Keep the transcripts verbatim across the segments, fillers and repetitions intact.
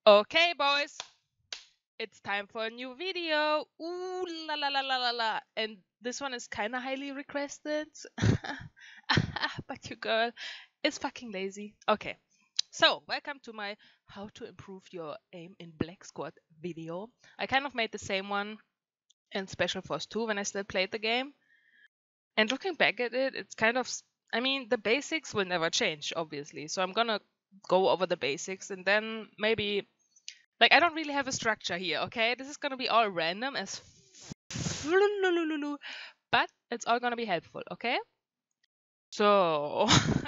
Okay, boys, it's time for a new video. Ooh la la la la la la. And this one is kind of highly requested. But your girl is fucking lazy. Okay, so welcome to my how to improve your aim in Black Squad video. I kind of made the same one in Special Force two when I still played the game. And looking back at it, it's kind of, I mean, the basics will never change, obviously. So I'm gonna go over the basics and then maybe. Like, I don't really have a structure here, okay? This is gonna be all random as f- but it's all gonna be helpful, okay? So,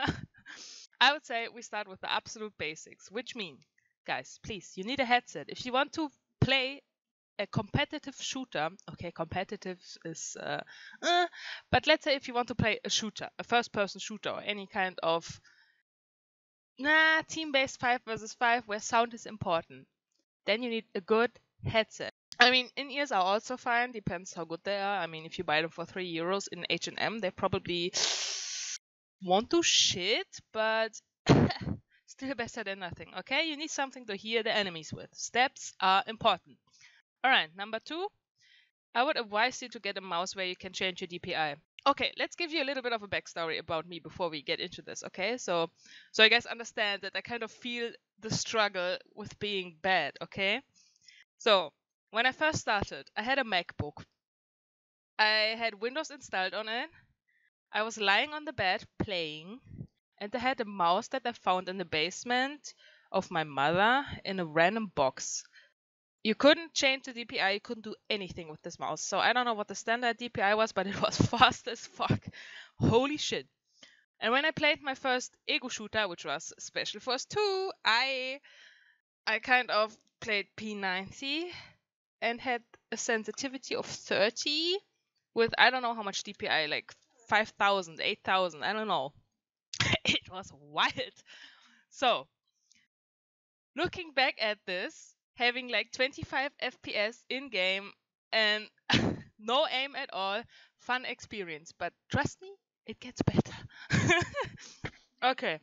I would say we start with the absolute basics, which mean, guys, please, you need a headset. If you want to play a competitive shooter, okay, competitive is, uh, uh, but let's say if you want to play a shooter, a first-person shooter, or any kind of, nah, team-based five versus five where sound is important, then you need a good headset. I mean, in-ears are also fine, depends how good they are. I mean, if you buy them for three euros in H and M, they probably won't do shit, but still better than nothing, okay? You need something to hear the enemies with. Steps are important. Alright, number two, I would advise you to get a mouse where you can change your D P I. Okay, let's give you a little bit of a backstory about me before we get into this, okay? So, so you guys understand that I kind of feel the struggle with being bad, okay? So, when I first started, I had a MacBook. I had Windows installed on it. I was lying on the bed playing, and I had a mouse that I found in the basement of my mother in a random box. You couldn't change the D P I, you couldn't do anything with this mouse. So I don't know what the standard D P I was, but it was fast as fuck. Holy shit. And when I played my first ego shooter, which was Special Force two, I I kind of played P ninety and had a sensitivity of thirty with I don't know how much D P I, like five thousand, eight thousand, I don't know. It was wild. So, looking back at this, having like twenty-five F P S in game and no aim at all, fun experience. But trust me, it gets better. Okay.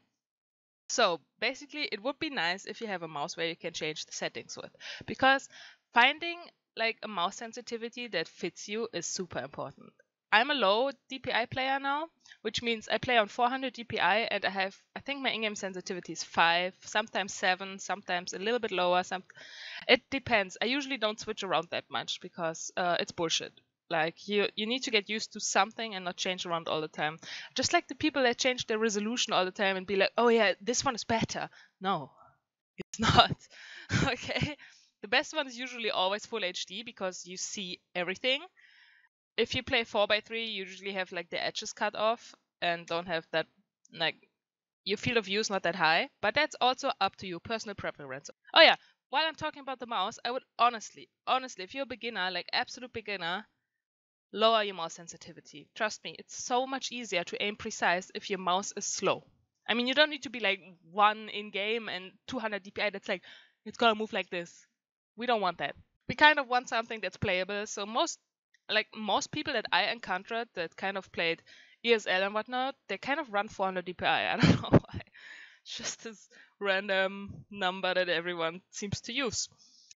So basically, it would be nice if you have a mouse where you can change the settings with, because finding like a mouse sensitivity that fits you is super important. I'm a low D P I player now, which means I play on four hundred D P I and I have, I think my in-game sensitivity is five, sometimes seven, sometimes a little bit lower. Some, it depends. I usually don't switch around that much because uh, it's bullshit. Like you, you need to get used to something and not change around all the time. Just like the people that change their resolution all the time and be like, oh yeah, this one is better. No, it's not. Okay. The best one is usually always full H D because you see everything. If you play four by three, you usually have like the edges cut off and don't have that, like, your field of view is not that high, but that's also up to you, personal preference. Oh yeah, while I'm talking about the mouse, I would honestly, honestly, if you're a beginner, like absolute beginner, lower your mouse sensitivity. Trust me, it's so much easier to aim precise if your mouse is slow. I mean, you don't need to be like one in game and two hundred D P I that's like, it's gonna move like this. We don't want that. We kind of want something that's playable. So most, like most people that I encountered that kind of played E S L and whatnot, they kind of run four hundred D P I. I don't know why. It's just this random number that everyone seems to use.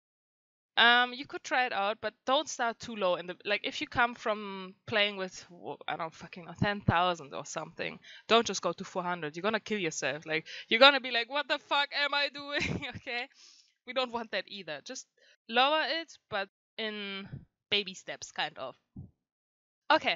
Um, you could try it out, but don't start too low. In the like, if you come from playing with I don't fucking know ten thousand or something, don't just go to four hundred. You're gonna kill yourself. Like you're gonna be like, what the fuck am I doing? Okay, we don't want that either. Just lower it, but in baby steps, kind of. Okay.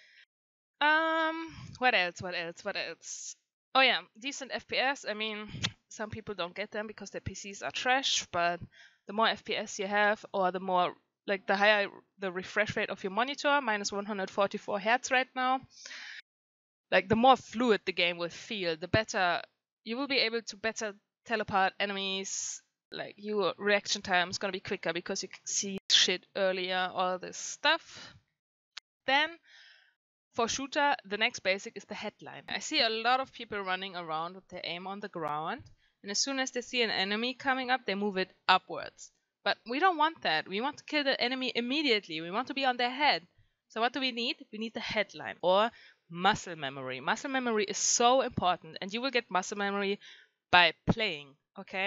Um, what else? What else? What else? Oh yeah, decent F P S. I mean, some people don't get them because their P Cs are trash, but the more F P S you have, or the more, like, the higher the refresh rate of your monitor, minus one hundred forty-four hertz right now, like, the more fluid the game will feel, the better you will be able to better tell apart enemies. Like, your reaction time is gonna be quicker because you can see shit earlier, all this stuff. Then, for shooter, the next basic is the headline. I see a lot of people running around with their aim on the ground, and as soon as they see an enemy coming up, they move it upwards. But we don't want that. We want to kill the enemy immediately. We want to be on their head. So what do we need? We need the headline, or muscle memory. Muscle memory is so important, and you will get muscle memory by playing, okay?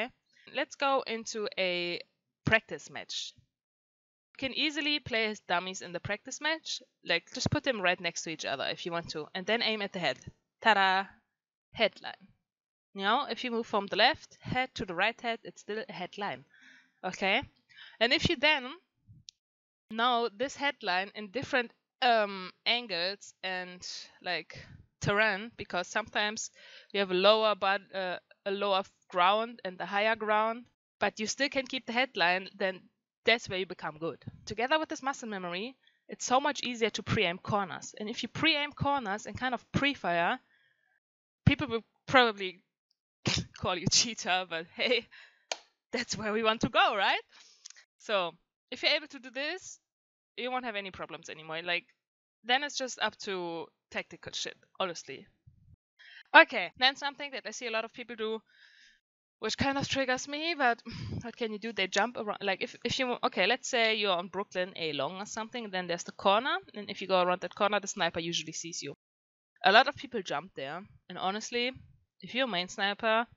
Let's go into a practice match. You can easily play his dummies in the practice match. Like, just put them right next to each other if you want to, and then aim at the head. Ta-da! Headline. Now, if you move from the left head to the right head, it's still a headline. Okay? And if you then know this headline in different um, angles and like terrain, because sometimes you have a lower but uh, a lower ground and a higher ground, but you still can keep the headline, then that's where you become good. Together with this muscle memory, it's so much easier to pre-aim corners. And if you pre-aim corners and kind of pre-fire, people will probably call you cheater, but hey, that's where we want to go, right? So if you're able to do this, you won't have any problems anymore. Like, then it's just up to tactical shit, honestly. Okay, then something that I see a lot of people do, which kind of triggers me, but what can you do? They jump around. Like, if, if you, okay, let's say you're on Brooklyn A long or something, then there's the corner, and if you go around that corner, the sniper usually sees you. A lot of people jump there, and honestly, if you're a main sniper,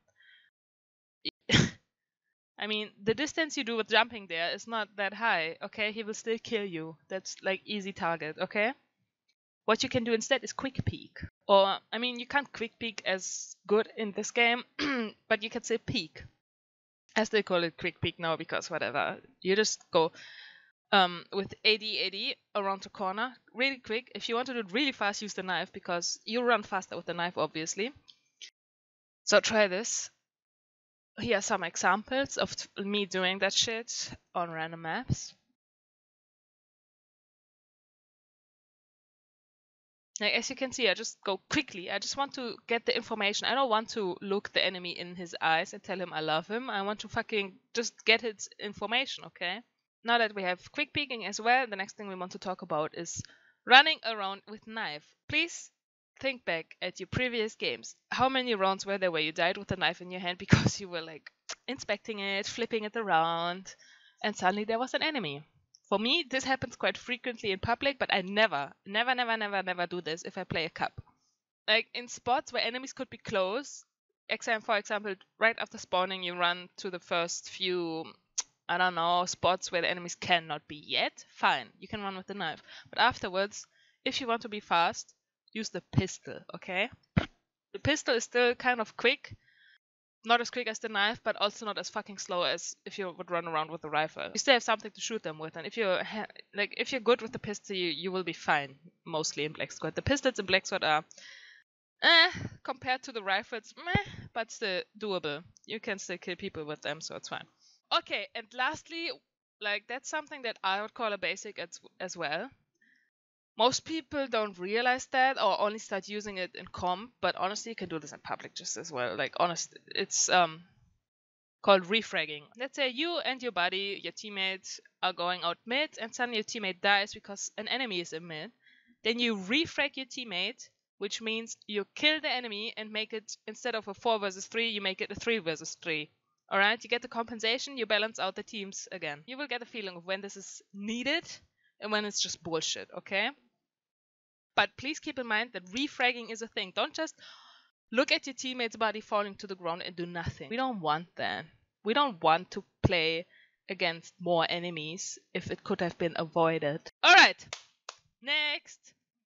I mean, the distance you do with jumping there is not that high, okay? He will still kill you. That's like easy target, okay? What you can do instead is quick peek. Or, I mean, you can't quick peek as good in this game, but you can say peek. As they call it quick peek now, because whatever. You just go um, with A D A D around the corner, really quick. If you want to do it really fast, use the knife, because you run faster with the knife, obviously. So try this. Here are some examples of me doing that shit on random maps. Like, as you can see, I just go quickly. I just want to get the information. I don't want to look the enemy in his eyes and tell him I love him. I want to fucking just get his information, okay? Now that we have quick peeking as well, the next thing we want to talk about is running around with knife. Please think back at your previous games. How many rounds were there where you died with a knife in your hand because you were like inspecting it, flipping it around, and suddenly there was an enemy? For me, this happens quite frequently in public, but I never, never, never, never, never do this if I play a cup. Like in spots where enemies could be close, exam for example, right after spawning, you run to the first few, I don't know, spots where the enemies cannot be yet. Fine, you can run with the knife. But afterwards, if you want to be fast, use the pistol, okay? The pistol is still kind of quick. Not as quick as the knife, but also not as fucking slow as if you would run around with a rifle. You still have something to shoot them with, and if you're like if you're good with the pistol, you, you will be fine. Mostly in Black Squad, the pistols in Black Squad are eh compared to the rifles, meh, but still doable. You can still kill people with them, so it's fine. Okay, and lastly, like that's something that I would call a basic as as well. Most people don't realize that or only start using it in comp, but honestly, you can do this in public just as well. Like, honest, it's um called refragging. Let's say you and your buddy, your teammate, are going out mid, and suddenly your teammate dies because an enemy is in mid. Then you refrag your teammate, which means you kill the enemy and make it, instead of a four versus three, you make it a three versus three. Alright, you get the compensation, you balance out the teams again. You will get a feeling of when this is needed and when it's just bullshit, okay? But please keep in mind that refragging is a thing. Don't just look at your teammate's body falling to the ground and do nothing. We don't want that. We don't want to play against more enemies if it could have been avoided. Alright, next.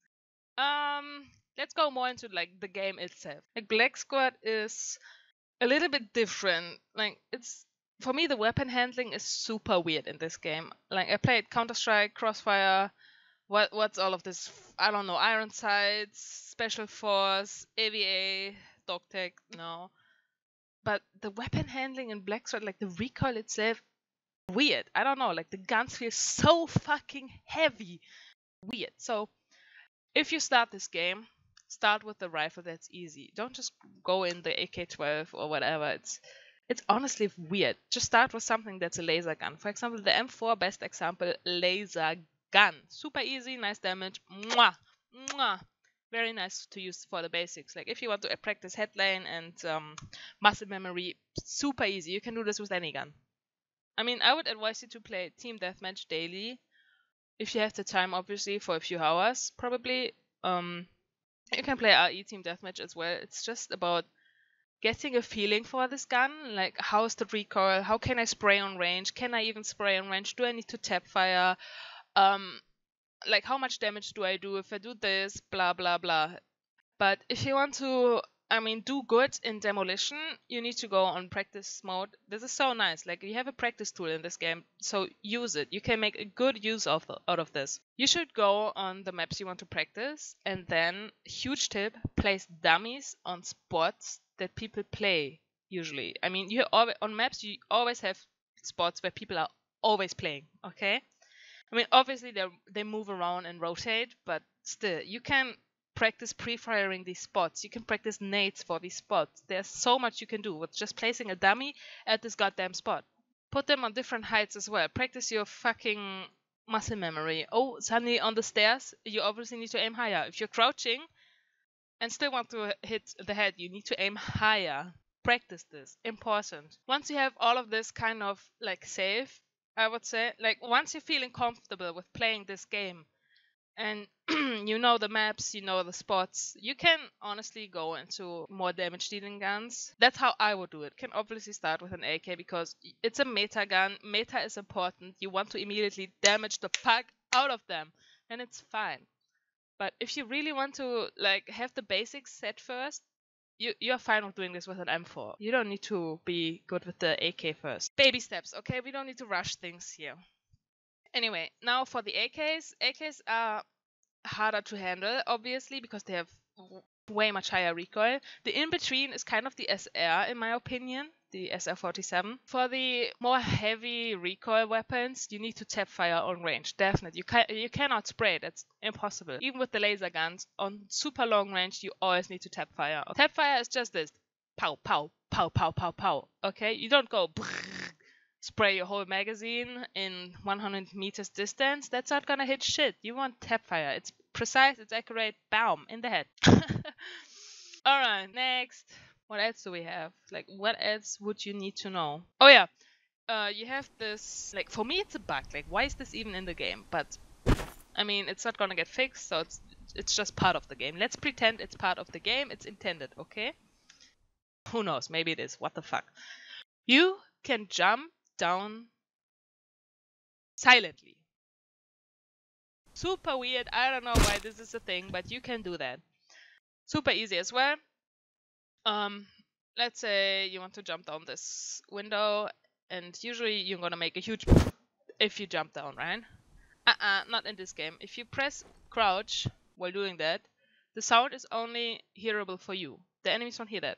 Um, let's go more into like the game itself. Like Black Squad is a little bit different. Like it's for me the weapon handling is super weird in this game. Like I played Counter-Strike, Crossfire. What what's all of this? I don't know. Iron Sights, Special Force, A V A, Dogtech, no. But the weapon handling in Black Squad, like the recoil itself, weird. I don't know. Like the guns feel so fucking heavy. Weird. So if you start this game, start with the rifle. That's easy. Don't just go in the A K twelve or whatever. It's it's honestly weird. Just start with something that's a laser gun. For example, the M four, best example, laser gun. Super easy, nice damage. Mwah! Mwah! Very nice to use for the basics. Like if you want to practice headlane and um, muscle memory, super easy. You can do this with any gun. I mean, I would advise you to play Team Deathmatch daily. If you have the time, obviously, for a few hours, probably. Um, you can play R E Team Deathmatch as well. It's just about getting a feeling for this gun, like how's the recoil, how can I spray on range, can I even spray on range, do I need to tap fire, um, like how much damage do I do if I do this, blah blah blah. But if you want to, I mean, do good in demolition, you need to go on practice mode. This is so nice. Like, you have a practice tool in this game, so use it. You can make a good use of the, out of this. You should go on the maps you want to practice, and then, huge tip, place dummies on spots that people play, usually. I mean, you always, on maps, you always have spots where people are always playing, okay? I mean, obviously, they they move around and rotate, but still, you can practice pre-firing these spots. You can practice nades for these spots. There's so much you can do with just placing a dummy at this goddamn spot. Put them on different heights as well. Practice your fucking muscle memory. Oh, suddenly on the stairs, you obviously need to aim higher. If you're crouching and still want to hit the head, you need to aim higher. Practice this. Important. Once you have all of this kind of like safe, I would say, like once you're feeling comfortable with playing this game, and you know the maps, you know the spots, you can honestly go into more damage dealing guns. That's how I would do it. Can obviously start with an A K because it's a meta gun. Meta is important. You want to immediately damage the fuck out of them, and it's fine. But if you really want to like have the basics set first, you you're fine with doing this with an M four. You don't need to be good with the A K first. Baby steps, okay? We don't need to rush things here. Anyway, now for the A Ks. A Ks are harder to handle, obviously, because they have way much higher recoil. The in-between is kind of the S R, in my opinion, the S R forty-seven. For the more heavy recoil weapons, you need to tap fire on range, definitely. You, can, you cannot spray, that's impossible. Even with the laser guns, on super long range, you always need to tap fire. Tap fire is just this, pow, pow, pow, pow, pow, pow, okay? You don't go spray your whole magazine in one hundred meters distance. That's not gonna hit shit. You want tap fire. It's precise, it's accurate, bam, in the head. Alright, next. What else do we have? Like, what else would you need to know? Oh yeah, uh, you have this, like, for me it's a bug. Like, why is this even in the game? But, I mean, it's not gonna get fixed, so it's, it's just part of the game. Let's pretend it's part of the game. It's intended, okay? Who knows? Maybe it is. What the fuck? You can jump down silently. Super weird. I don't know why this is a thing, but you can do that. Super easy as well. Um, let's say you want to jump down this window, and usually you're gonna make a huge if you jump down, right? Uh-uh, not in this game. If you press crouch while doing that, the sound is only hearable for you. The enemies don't hear that.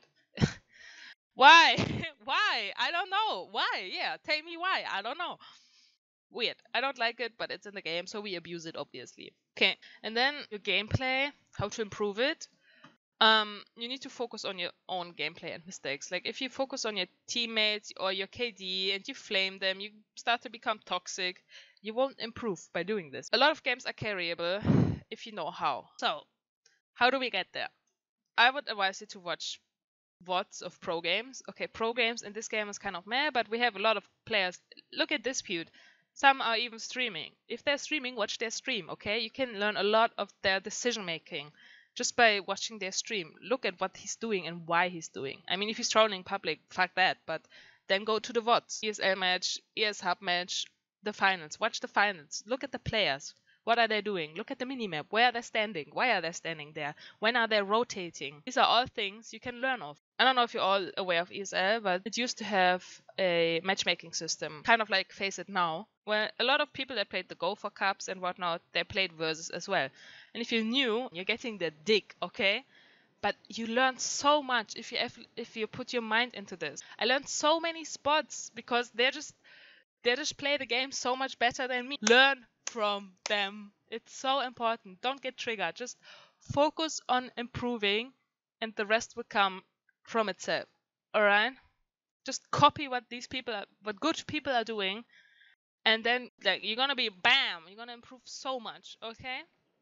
Why? Why? I don't know. Why? Yeah, tell me why. I don't know. Weird. I don't like it, but it's in the game, so we abuse it, obviously. Okay, and then your gameplay, how to improve it. Um, you need to focus on your own gameplay and mistakes. Like, if you focus on your teammates or your K D and you flame them, you start to become toxic. You won't improve by doing this. A lot of games are carryable if you know how. So, how do we get there? I would advise you to watch V O Ds of pro games. Okay, pro games in this game is kind of meh, but we have a lot of players. Look at Dispute. Some are even streaming. If they're streaming, watch their stream, okay? You can learn a lot of their decision making just by watching their stream. Look at what he's doing and why he's doing. I mean, if he's trolling public, fuck that, but then go to the V O Ds. E S L match, E S Hub match, the finals. Watch the finals. Look at the players. What are they doing? Look at the minimap. Where are they standing? Why are they standing there? When are they rotating? These are all things you can learn of. I don't know if you're all aware of E S L, but it used to have a matchmaking system, kind of like Face It Now, where a lot of people that played the Gopher Cups and whatnot, they played Versus as well. And if you're new, you're getting the dick, okay? But you learn so much if you if you put your mind into this. I learned so many spots because they're just they just play the game so much better than me. Learn from them. It's so important. Don't get triggered. Just focus on improving, and the rest will come from itself. All right? Just copy what these people are, what good people are doing, and then like you're gonna be bam. You're gonna improve so much. Okay?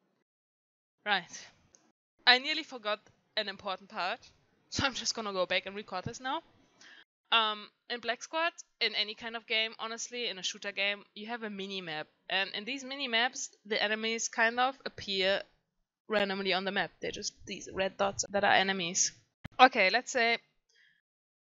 Right. I nearly forgot an important part, so I'm just gonna go back and record this now. Um, in Black Squad, in any kind of game, honestly, in a shooter game, you have a mini-map. And in these mini-maps, the enemies kind of appear randomly on the map. They're just these red dots that are enemies. Okay, let's say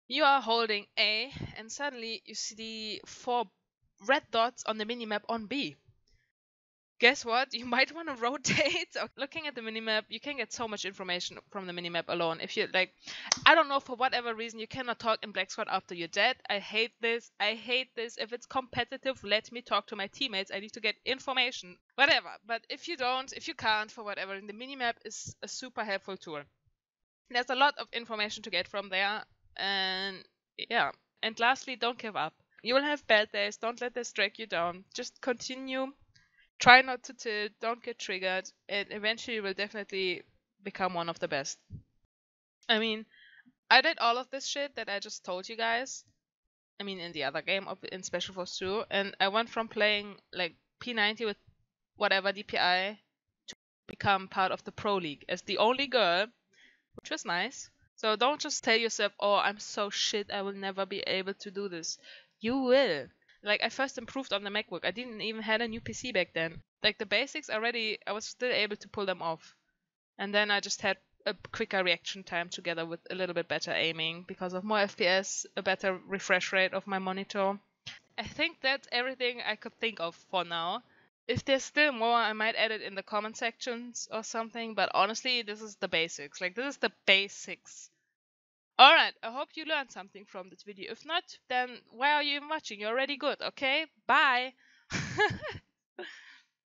You are holding A, and suddenly you see the four red dots on the minimap on B. Guess what? You might want to rotate. Looking at the minimap, you can get so much information from the minimap alone. If you like, I don't know, for whatever reason, you cannot talk in Black Squad after you're dead. I hate this. I hate this. If it's competitive, let me talk to my teammates. I need to get information. Whatever. But if you don't, if you can't, for whatever, the minimap is a super helpful tool. There's a lot of information to get from there. And yeah. And lastly, don't give up. You will have bad days. Don't let this drag you down. Just continue. Try not to tilt, don't get triggered, and eventually you will definitely become one of the best. I mean, I did all of this shit that I just told you guys. I mean, in the other game, in Special Force two, and I went from playing like P ninety with whatever D P I to become part of the Pro League as the only girl, which was nice. So don't just tell yourself, oh, I'm so shit, I will never be able to do this. You will. Like, I first improved on the MacBook. I didn't even had a new P C back then. Like, the basics already, I was still able to pull them off. And then I just had a quicker reaction time together with a little bit better aiming because of more F P S, a better refresh rate of my monitor. I think that's everything I could think of for now. If there's still more, I might add it in the comment sections or something, but honestly, this is the basics. Like, this is the basics. Alright, I hope you learned something from this video. If not, then why are you even watching? You're already good, okay? Bye!